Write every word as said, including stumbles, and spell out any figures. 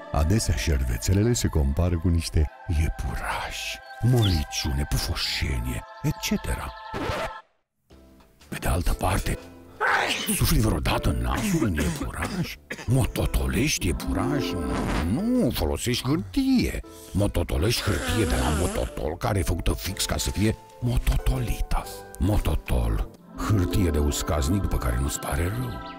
Adesea șervețelele se compară cu niște iepurași, moliciune, pufoșenie, et cetera. Pe de altă parte, sufli vreodată nasul în iepuraș? Mototolești iepuraș? Nu, folosești hârtie. Mototolești hârtie de la Mototol, care e făcută fix ca să fie mototolită. Mototol, hârtie de uscaznic după care nu-ți pare rău.